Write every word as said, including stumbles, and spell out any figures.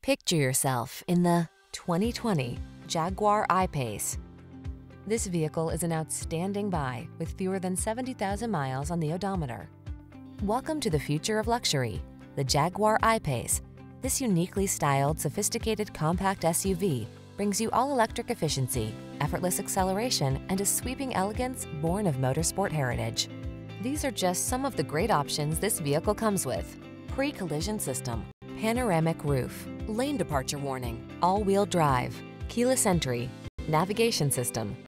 Picture yourself in the twenty twenty Jaguar I-PACE. This vehicle is an outstanding buy with fewer than seventy thousand miles on the odometer. Welcome to the future of luxury, the Jaguar I-PACE. This uniquely styled, sophisticated compact S U V brings you all-electric efficiency, effortless acceleration, and a sweeping elegance born of motorsport heritage. These are just some of the great options this vehicle comes with: pre-collision system, panoramic roof, lane departure warning, all-wheel drive, keyless entry, navigation system,